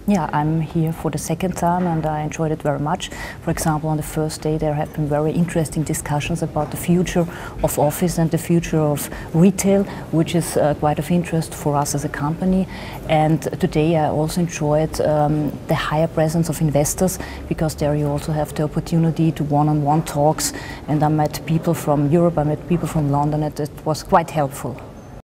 Yeah, I'm here for the second time and I enjoyed it very much. For example, on the first day there have been very interesting discussions about the future of office and the future of retail, which is quite of interest for us as a company. And today I also enjoyed the higher presence of investors, because there you also have the opportunity to one-on-one talks, and I met people from Europe, I met people from London, and it was quite helpful.